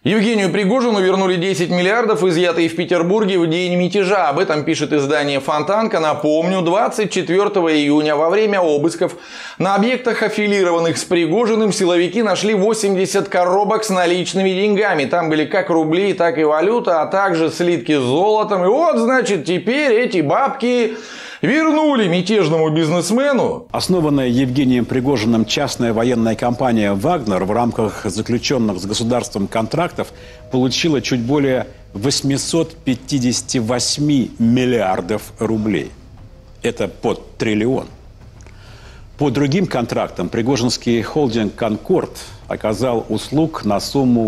Евгению Пригожину вернули 10 миллиардов, изъятые в Петербурге в день мятежа. Об этом пишет издание «Фонтанка». Напомню, 24 июня во время обысков на объектах, аффилированных с Пригожиным, силовики нашли 80 коробок с наличными деньгами. Там были как рубли, так и валюта, а также слитки с золотом. И вот, значит, теперь эти бабки вернули мятежному бизнесмену. Основанная Евгением Пригожиным частная военная компания «Вагнер» в рамках заключенных с государством контрактов получила чуть более 858 миллиардов рублей. Это под триллион. По другим контрактам пригожинский холдинг «Конкорд» оказал услуг на сумму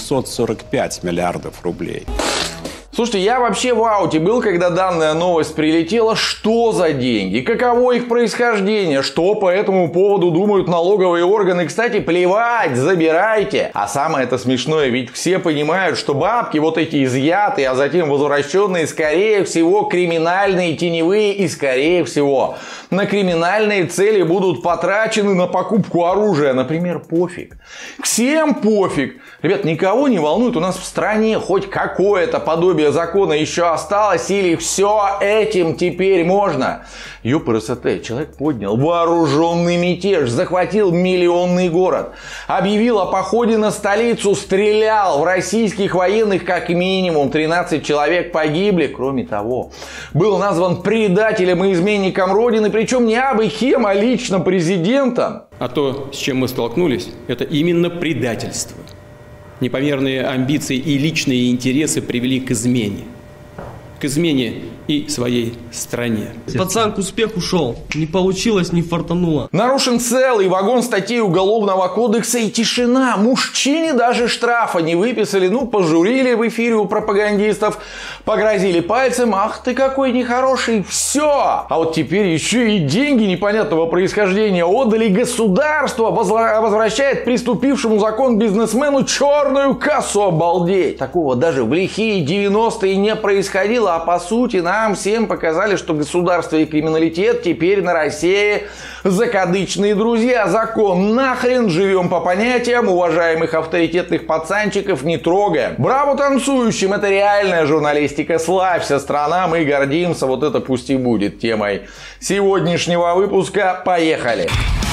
845 миллиардов рублей. Слушайте, я вообще в ауте был, когда данная новость прилетела. Что за деньги? Каково их происхождение? Что по этому поводу думают налоговые органы? Кстати, плевать, забирайте. А самое это смешное, ведь все понимают, что бабки вот эти изъятые, а затем возвращенные, скорее всего, криминальные, теневые и, скорее всего, на криминальные цели будут потрачены на покупку оружия. Например, пофиг. Всем пофиг. Ребят, никого не волнует, у нас в стране хоть какое-то подобие закона еще осталось, или все этим теперь можно. ЮПРСТ, человек поднял вооруженный мятеж, захватил миллионный город, объявил о походе на столицу, стрелял в российских военных, как минимум 13 человек погибли. Кроме того, был назван предателем и изменником Родины, причем не абы кем, а лично президентом. А то, с чем мы столкнулись, это именно предательство. Непомерные амбиции и личные интересы привели к измене. К измене и своей стране. Пацан к успеху шел. Не получилось, не фартануло. Нарушен целый вагон статей Уголовного кодекса и тишина. Мужчине даже штрафа не выписали. Ну, пожурили в эфире у пропагандистов. Погрозили пальцем. Ах ты какой нехороший. Все. А вот теперь еще и деньги непонятного происхождения отдали. Государство возвращает приступившему закон бизнесмену черную кассу. Обалдеть. Такого даже в лихие 90-е не происходило. А по сути нам всем показали, что государство и криминалитет теперь на России закадычные друзья. Закон нахрен, живем по понятиям, уважаемых авторитетных пацанчиков не трогаем. Браво танцующим, это реальная журналистика. Славься, страна, мы гордимся. Вот это пусть и будет темой сегодняшнего выпуска. Поехали!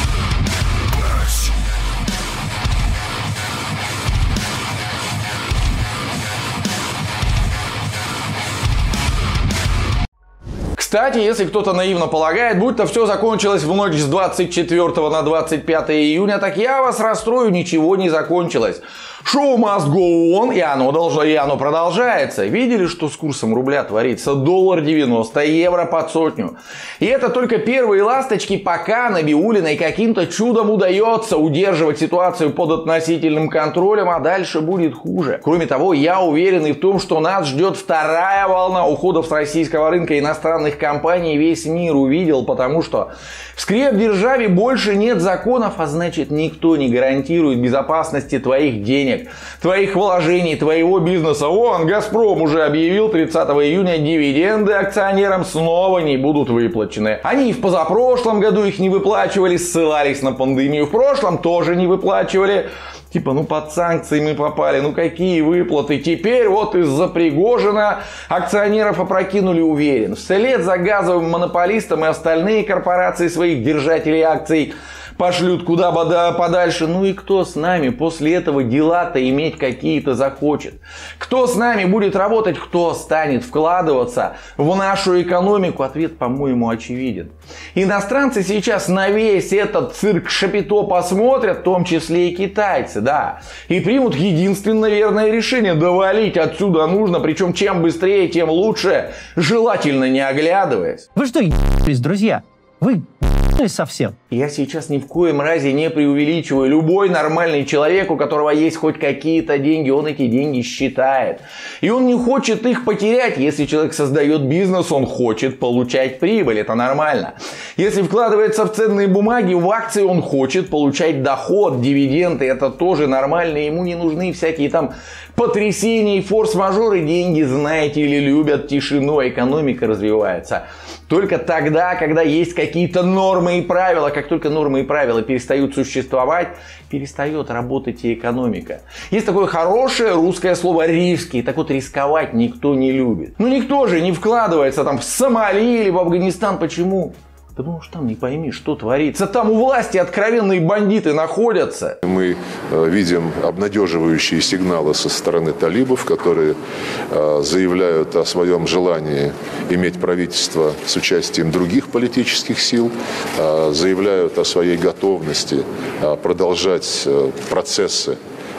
Кстати, если кто-то наивно полагает, будто все закончилось в ночь с 24 на 25 июня, так я вас расстрою, ничего не закончилось. Шоу must go on, и оно продолжается. Видели, что с курсом рубля творится? $1.90, евро под сотню. И это только первые ласточки, пока Набиуллиной каким-то чудом удается удерживать ситуацию под относительным контролем, а дальше будет хуже. Кроме того, я уверен и в том, что нас ждет вторая волна уходов с российского рынка иностранных компаний. Весь мир увидел, потому что в скрепдержаве больше нет законов, а значит никто не гарантирует безопасности твоих денег, твоих вложений, твоего бизнеса. Вон, Газпром уже объявил 30 июня, дивиденды акционерам снова не будут выплачены. Они и в позапрошлом году их не выплачивали, ссылались на пандемию. В прошлом тоже не выплачивали. Типа, ну под санкции мы попали, ну какие выплаты. Теперь вот из-за Пригожина акционеров опрокинули, уверен. Вслед за газовым монополистом и остальные корпорации своих держателей акций пошлют куда подальше. Ну и кто с нами после этого дела-то иметь какие-то захочет? Кто с нами будет работать? Кто станет вкладываться в нашу экономику? Ответ, по-моему, очевиден. Иностранцы сейчас на весь этот цирк Шапито посмотрят, в том числе и китайцы, да. И примут единственно верное решение. Довалить отсюда нужно, причем чем быстрее, тем лучше. Желательно не оглядываясь. Вы что, ебались, друзья? Вы совсем. Я сейчас ни в коем разе не преувеличиваю. Любой нормальный человек, у которого есть хоть какие-то деньги, он эти деньги считает. И он не хочет их потерять. Если человек создает бизнес, он хочет получать прибыль. Это нормально. Если вкладывается в ценные бумаги, в акции, он хочет получать доход, дивиденды. Это тоже нормально. Ему не нужны всякие там потрясения и форс-мажоры. Деньги, знаете ли, любят тишину. Экономика развивается только тогда, когда есть какие-то нормы нормы и правила. Как только нормы и правила перестают существовать, перестает работать и экономика. Есть такое хорошее русское слово «риски». Так вот, рисковать никто не любит. Ну никто же не вкладывается там в Сомали или в Афганистан. Почему? Да потому что там не пойми, что творится. Там у власти откровенные бандиты находятся. Мы видим обнадеживающие сигналы со стороны талибов, которые заявляют о своем желании иметь правительство с участием других политических сил, заявляют о своей готовности продолжать процессы,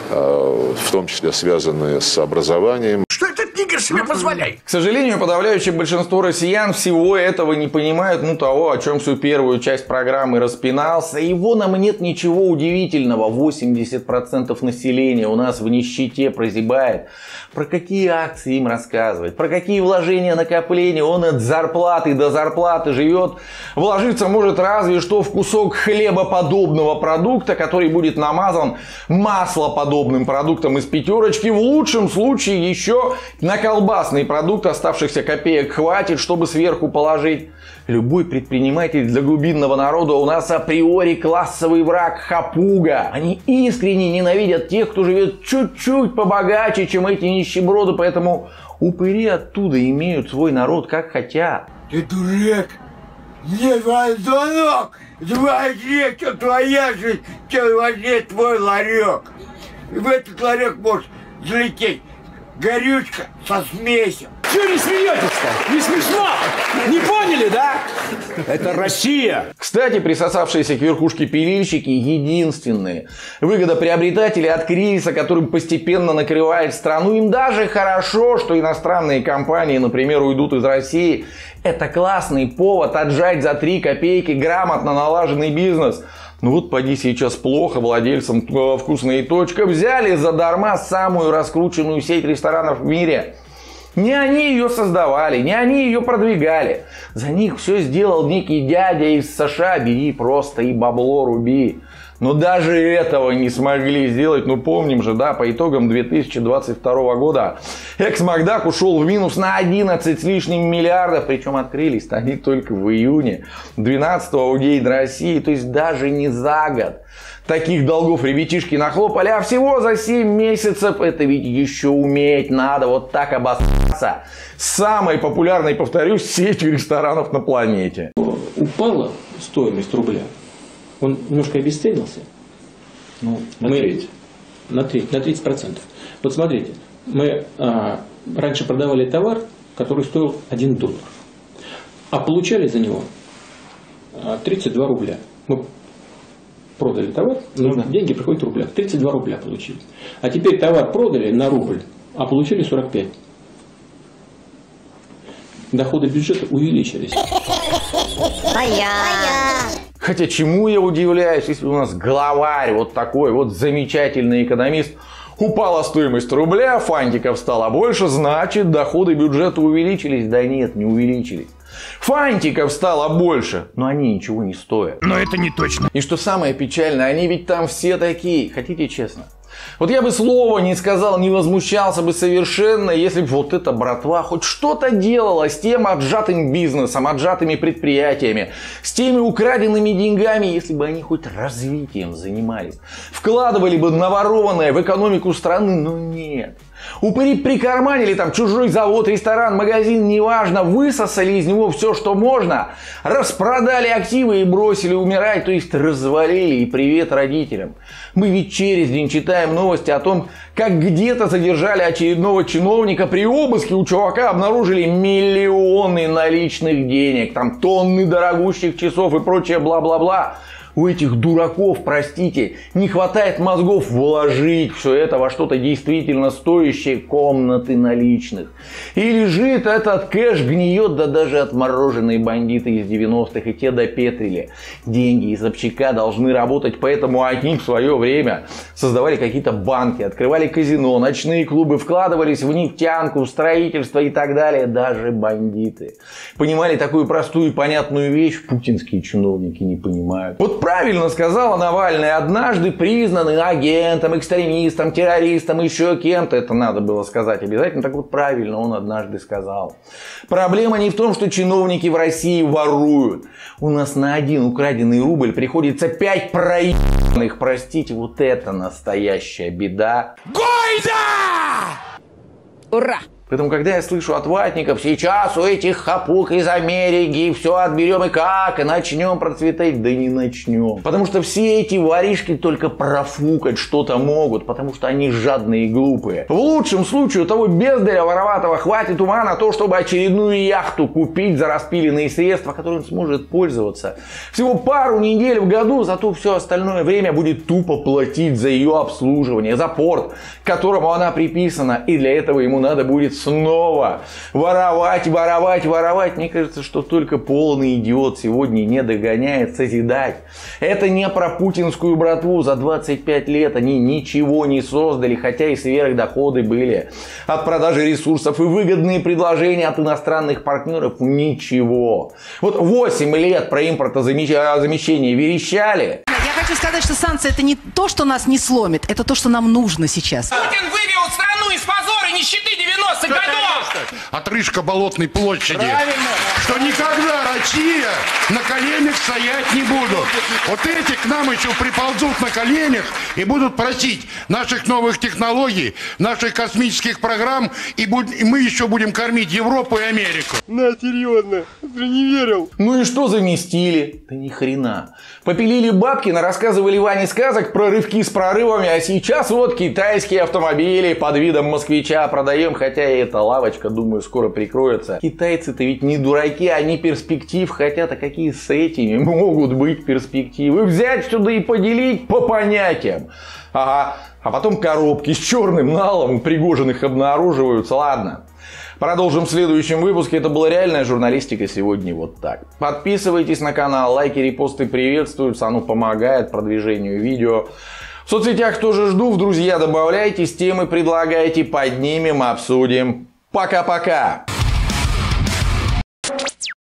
в том числе связанные с образованием. Что этот нигер себе позволяет? К сожалению, подавляющее большинство россиян всего этого не понимают, того, о чем всю первую часть программы распинался. Его нам нет ничего удивительного. 80% населения у нас в нищете прозябает. Про какие акции им рассказывать? Про какие вложения, накопления? Он от зарплаты до зарплаты живет. Вложиться может разве что в кусок хлебоподобного продукта, который будет намазан маслоподобным продуктом из пятерочки. В лучшем случае еще на колбасный продукт оставшихся копеек хватит, чтобы сверху положить. Любой предприниматель для глубинного народа у нас априори классовый враг, хапуга. Они искренне ненавидят тех, кто живет чуть-чуть побогаче, чем эти нищеброды, поэтому упыри оттуда имеют свой народ как хотят. Ты дурак! Мне звонок! 2 лет, твоя жизнь, чем важнее твой ларек. И в этот ларек может залететь горючка со смесью. Чего не смеетесь-то? Не смешно? Не поняли, да? Это Россия. Кстати, присосавшиеся к верхушке пилильщики единственные выгодоприобретатели от кризиса, которым постепенно накрывает страну. Им даже хорошо, что иностранные компании, например, уйдут из России. Это классный повод отжать за 3 копейки грамотно налаженный бизнес. Ну вот поди сейчас плохо владельцам «Вкусная точка» взяли задарма самую раскрученную сеть ресторанов в мире. Не они ее создавали, не они ее продвигали. За них все сделал некий дядя из США. Бери просто и бабло руби. Но даже этого не смогли сделать. Помним же, да, по итогам 2022 года экс-Макдак ушел в минус на 11 с лишним миллиардов. Причем открылись-то они только в июне 12-го у День России. То есть даже не за год. Таких долгов ребятишки нахлопали, а всего за 7 месяцев. Это ведь еще уметь надо вот так обоссаться. Самой популярной, повторюсь, сетью ресторанов на планете. Упала стоимость рубля. Он немножко обесценился. На треть. На 30%. Вот смотрите, мы раньше продавали товар, который стоил $1, а получали за него 32 рубля. Мы продали товар, но деньги приходят в рублях. 32 рубля получили. А теперь товар продали на рубль, а получили 45. Доходы бюджета увеличились. Хотя чему я удивляюсь, если у нас главарь вот такой вот замечательный экономист. Упала стоимость рубля, фантиков стало больше, значит доходы бюджета увеличились. Да нет, не увеличились. Фантиков стало больше, но они ничего не стоят. Но это не точно. И что самое печальное, они ведь там все такие. Хотите честно? Вот я бы слова не сказал, не возмущался бы совершенно, если бы вот эта братва хоть что-то делала с тем отжатым бизнесом, отжатыми предприятиями, с теми украденными деньгами, если бы они хоть развитием занимались. Вкладывали бы наворованное в экономику страны, но нет. Упыри прикарманили там чужой завод, ресторан, магазин, неважно, высосали из него все, что можно, распродали активы и бросили умирать, то есть развалили, и привет родителям. Мы ведь через день читаем новости о том, как где-то задержали очередного чиновника, при обыске у чувака обнаружили миллионы наличных денег, там тонны дорогущих часов и прочее бла-бла-бла. У этих дураков, простите, не хватает мозгов вложить все это во что-то действительно стоящее, комнаты наличных. И лежит этот кэш, гниет, да даже отмороженные бандиты из 90-х, и те допетрили. Деньги из общака должны работать, поэтому они в свое время создавали какие-то банки, открывали казино, ночные клубы, вкладывались в нефтянку, в строительство и так далее. Даже бандиты. Понимали такую простую и понятную вещь, путинские чиновники не понимают. Вот Правильно сказала Навальный, однажды признанный агентом, экстремистом, террористом, еще кем-то. Это надо было сказать обязательно. Так вот, правильно он однажды сказал. Проблема не в том, что чиновники в России воруют. У нас на один украденный рубль приходится 5 проебанных. Простите, вот это настоящая беда. Гойда! Ура! Поэтому, когда я слышу от ватников, сейчас у этих хапук из Америки все отберем и как, и начнем процветать, да не начнем. Потому что все эти воришки только профукать что-то могут, потому что они жадные и глупые. В лучшем случае у того бездаря вороватого хватит ума на то, чтобы очередную яхту купить за распиленные средства, которым он сможет пользоваться. Всего пару недель в году, зато все остальное время будет тупо платить за ее обслуживание, за порт, к которому она приписана, и для этого ему надо будет снова воровать. Мне кажется, что только полный идиот сегодня не догоняет созидать. Это не про путинскую братву. За 25 лет они ничего не создали, хотя и сверхдоходы были от продажи ресурсов и выгодные предложения от иностранных партнеров. Ничего. Вот 8 лет про импортозамещение верещали. Я хочу сказать, что санкции — это не то, что нас не сломит, это то, что нам нужно сейчас. Путин вывел страну из позора и нищеты 90-х годов! Отрыжка Болотной площади. Правильно. Что никогда Россия на коленях стоять не будут. Вот эти к нам еще приползут на коленях и будут просить наших новых технологий, наших космических программ, и мы еще будем кормить Европу и Америку. На, серьезно, ты не верил. Ну и что заместили? Да ни хрена. Попилили бабки, рассказывали Ване сказок про рывки с прорывами, а сейчас вот китайские автомобили под видом москвича продаем, хотя и эта лавочка, думаю, скоро прикроется. Китайцы-то ведь не дураки, они перспектив хотят, а какие с этими могут быть перспективы? Взять сюда и поделить по понятиям. Ага, а потом коробки с черным налом Пригожиных обнаруживаются, ладно. Продолжим в следующем выпуске. Это была реальная журналистика сегодня вот так. Подписывайтесь на канал, лайки, репосты приветствуются, оно помогает продвижению видео. В соцсетях тоже жду, в друзья добавляйтесь, темы предлагайте, поднимем, обсудим. Пока-пока!